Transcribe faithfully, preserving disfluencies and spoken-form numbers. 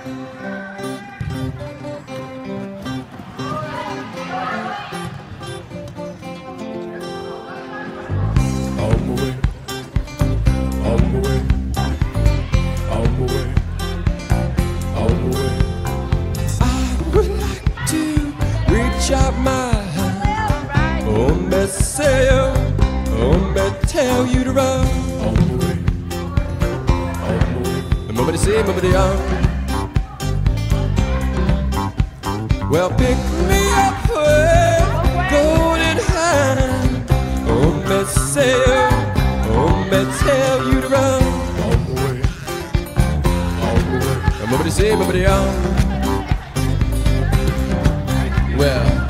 Out my hand, oh, me say, oh, me tell you to run. On the way, on the way. Mama to say, mama to young. Well, pick me up with golden hand. Oh, me say, oh, me tell you to run. On the way, on the way. Mama to say, mama to young. Well.